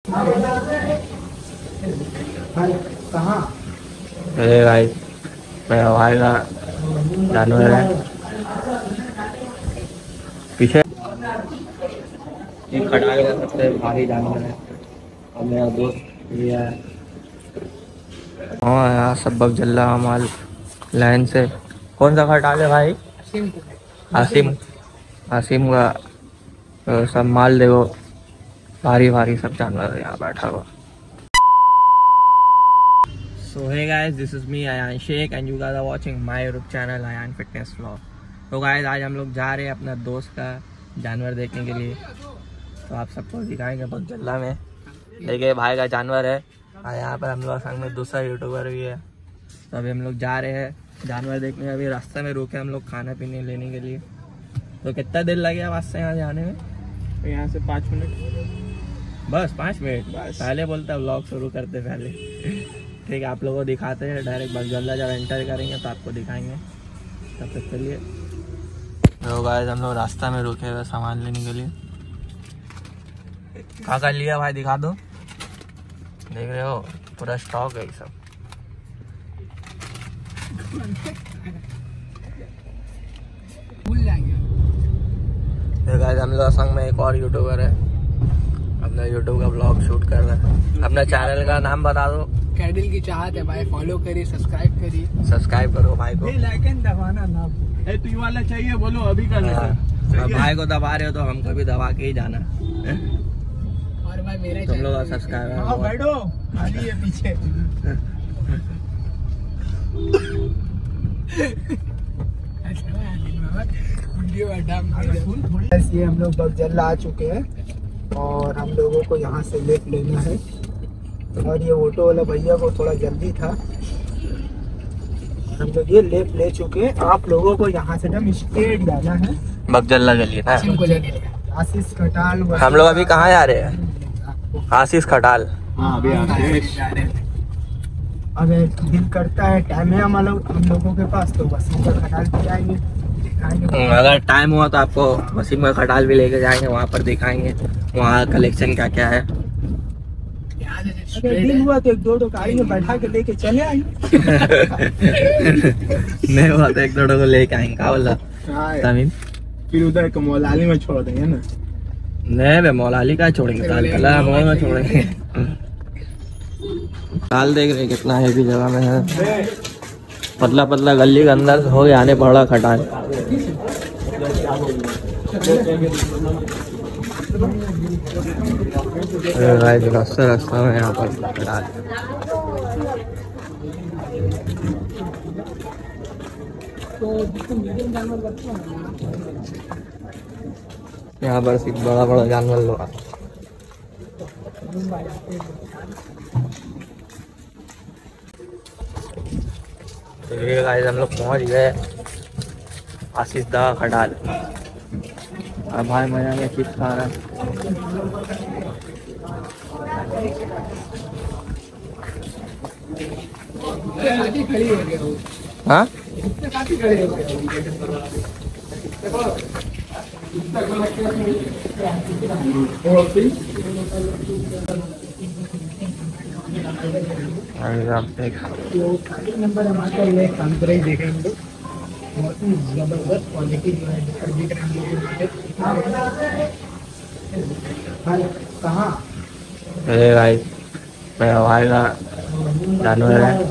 कहाँ? अरे भाई मेरा भाई का जानवर है पीछे। ये खटाल का सबसे भारी जानवर है और मेरा दोस्त ये है। हाँ यार सब बग जल रहा माल लाइन से। कौन सा खटाल है भाई? आसिम। आसिम का सब माल देखो भारी भारी सब जानवर यहाँ बैठा हुआ। So hey guys, this is me Ayan Sheikh and you guys are watching my YouTube channel Ayan Fitness Vlog। तो guys आज हम लोग जा रहे हैं अपना दोस्त का जानवर देखने के लिए। तो आप सबको दिखाएंगे बहुत जल्ला में। देखिए भाई का जानवर है और यहाँ पर हम लोग संग में दूसरा यूट्यूबर भी है। तो अभी हम लोग जा रहे हैं जानवर देखने। अभी रास्ते में रुके हम लोग खाना पीने लेने के लिए। तो कितना देर लगेगा रास्ते यहाँ जाने में? तो यहाँ से 5 मिनट, बस 5 मिनट। पहले बोलता व्लॉग शुरू करते पहले। ठीक है आप लोगों को दिखाते हैं डायरेक्ट बगजल्ला जब एंटर करेंगे तो आपको दिखाएंगे। तब तक चलिए। तो गाइस हम लोग रास्ता में रुके हुए सामान लेने के लिए। कहाँ लिया भाई दिखा दो। देख रहे हो पूरा स्टॉक है ये सब। तो गाइस हम लोग संग में एक और यूट्यूबर है अपना यूट्यूब का ब्लॉग शूट कर रहा है। अपना चैनल का नाम बता दो। कैडिल की चाहत है भाई, फॉलो करिए, सब्सक्राइब करिए। सब्सक्राइब करो भाई को। लाइकन दबाना ना। तू वाला चाहिए बोलो अभी कर लेना। भाई को दबा रहे हो तो हमको भी दबा के ही जाना। और भाई मेरा तुम लोग सब्सक्राइब करो। बैठो खाली है पीछे। ये हम लोग बगजल्ला आ चुके हैं और हम लोगों को यहाँ से लेफ्ट लेना है। और ये ऑटो वाला भैया को थोड़ा जल्दी था, हम लोग ये लेफ्ट ले चुके हैं। आप लोगों को यहाँ से एकदम स्ट्रेट जाना है बगजल्ला के लिए ना। आशीष खटाल। हम लोग अभी कहाँ जा रहे हैं? आशीष खटाल। अगर दिल करता है टाइम है हम लोगों के पास तो वसीम का खटाल भी जाएंगे, दिखाएंगे। अगर टाइम हुआ तो आपको वसीम का खटाल भी लेके जाएंगे, वहाँ पर दिखाएंगे वहाँ कलेक्शन क्या क्या है। अगर दिन हुआ तो 1-2 गाड़ी में बैठा के लेके चले आएंगे। नहीं हुआ तो 1-2 को लेके आएंगे। क्या बोला तमीम? फिर उधर मौलाली में छोड़ देंगे ना। नहीं बे मौलाली का छोड़ेंगे, तालकला मॉल में छोड़ेंगे। ताल देख रहे कितना हैवी जगह में है। पतला पतला गली के अंदर हो गया आने पड़ा खटाल। रास्ता में यहाँ पर खटाल। यहाँ पर सिर्फ बड़ा बड़ा जानवर लोग। तो ये गाइस हम लोग पहुँच गए आशीष दा खटाल। अब भाई मजा में चिप्स खा रहा है। हाँ आप देख नंबर हमारे काम कर ही देखे हम लोग। बहुत ही जबरदस्त क्वालिटी जो है दिख रहे हैं। कहाँ? अरे भाई मेरा भाई का जानवर है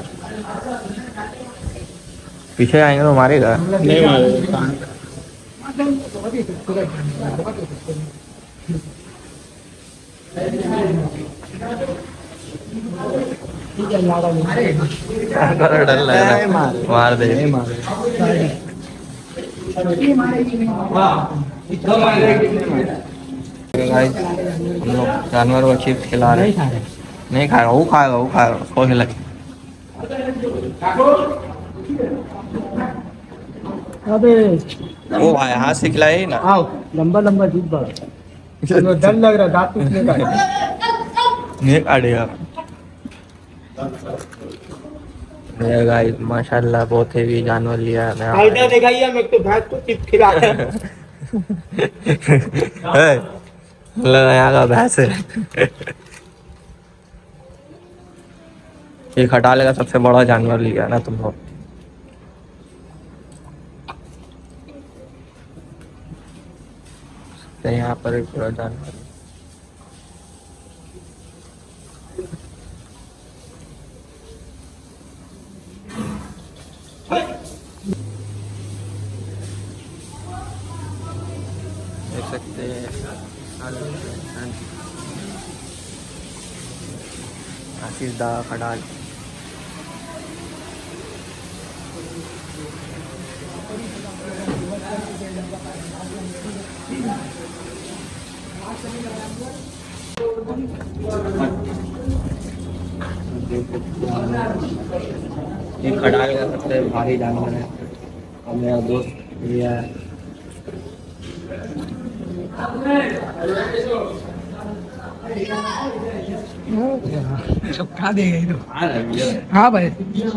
पीछे आएंगे तो मारेगा। नहीं मारेगा। डर लग रहा है मार दे। हम लोग जानवर को चिप्स खिला रहे। नहीं खाएगा वो खाएगा उसको खिलाए। अबे वो भाई हाथ से खिलाए ना। आओ लंबा लंबा जीप बड़ा डर लग रहा दांत टूटने का। नहीं काटेगा। गाइस माशाल्लाह बहुत हेवी जानवर लिया है। फायदा दिखाइए मैं तो भैंस को चिप्स खिला यहाँ का भैंस है। ये खटाले का सबसे बड़ा जानवर लिया ना तुम लोग। तो यहाँ पर एक पूरा जानवर देख सकते हैं। आशीष दा खटाल। ये खटाल का सबसे भारी जानवर है और मेरा दोस्त लिया है। सब खा देगा ये तो। हाँ भाई।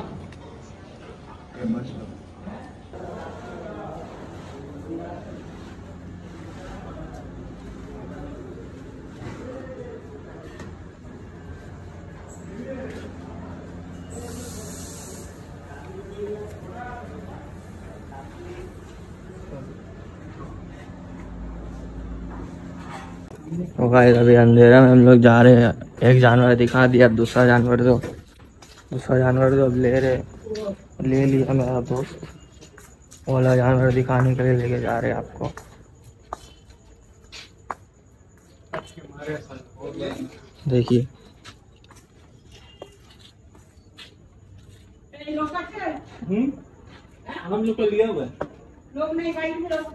तो गाइस अभी अंधेरा में हम लोग जा रहे हैं। एक जानवर दिखा दिया, अब दूसरा जानवर तो अब ले लिया मेरा दोस्त। वो वाला जानवर दिखाने के लिए लेके जा रहे हैं आपको। देखिए हम लोग को लिया हुआ है। लोग नहीं गाइड में रहो।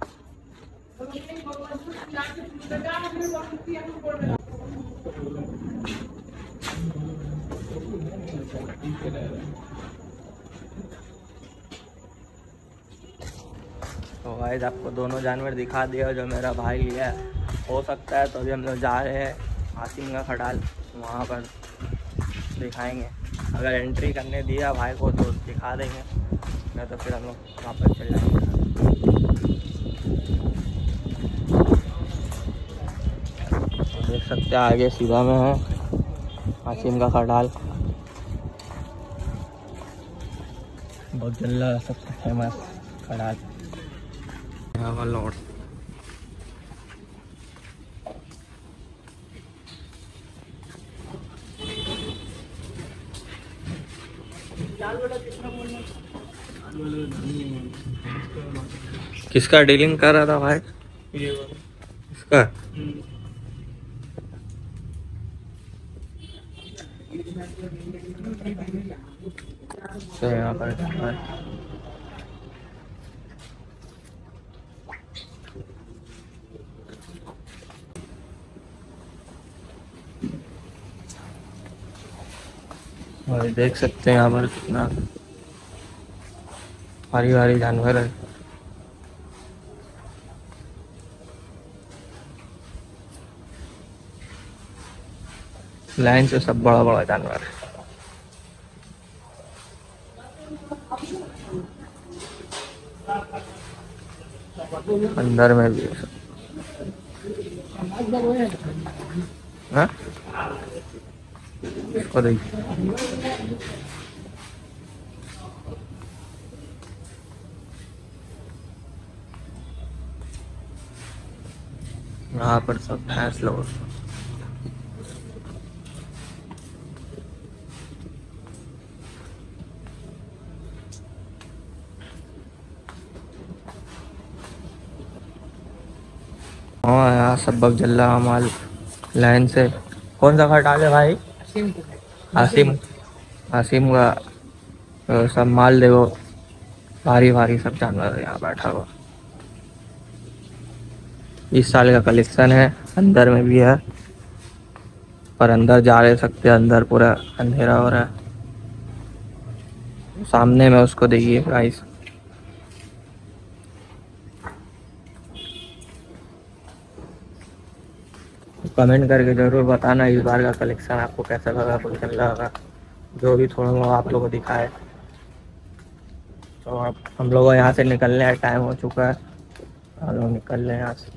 तो गाइस आपको दोनों जानवर दिखा दिया जो मेरा भाई लिया है। हो सकता है तो अभी हम लोग जा रहे हैं आसिम का खटाल, वहाँ पर दिखाएंगे। अगर एंट्री करने दिया भाई को तो दिखा देंगे, नहीं तो फिर हम लोग वापस चल जाएंगे। देख सकते हैं आगे सीधा में है आसिम का खटाल। बहुत जल्ला सबसे फेमस खटाल लॉर्ड। किसका डीलिंग कर रहा था भाई? इसका तो यहाँ पर और देख सकते हैं यहाँ पर कितना भारी भारी जानवर है। लाइन से सब बड़ा बड़ा जानवर है। अंदर में भी है सब। हाँ? इसको देखिए यहाँ पर सब भैंस लोग। हाँ यहाँ सब बगजल्ला माल लाइन से। कौन सा खटाल है भाई? आसिम का सब माल देखो, भारी भारी सब जानवर यहाँ बैठा हुआ। इस साल का कलेक्शन है, अंदर में भी है पर अंदर जा नहीं सकते, अंदर पूरा अंधेरा हो रहा है। सामने में उसको देखिए गाइस। कमेंट करके ज़रूर बताना इस बार का कलेक्शन आपको कैसा लगा, कुछ चल रहा होगा जो भी थोड़ा बहुत आप लोगों को दिखाए। तो अब हम लोग यहाँ से निकलने का टाइम हो चुका है, हम लोग निकल रहे हैं यहाँ से।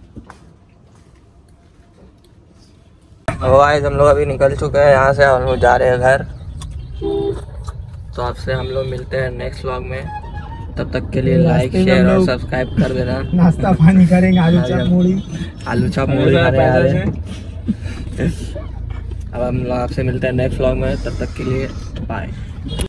तो गाइस हम लोग अभी निकल चुके हैं यहाँ से, हम लोग जा रहे हैं घर। तो आपसे हम लोग मिलते हैं नेक्स्ट व्लॉग में, तब तक के लिए लाइक रास्ते में शेयर और लोग सब्सक्राइब कर देना। नाश्ता पानी करेंगे, आलू चप मूड़ी। आलू चॉप मूड़ी खाने आ रहे हैं। अब हम लोग आपसे मिलते हैं नेक्स्ट व्लॉग में, तब तक के लिए बाय।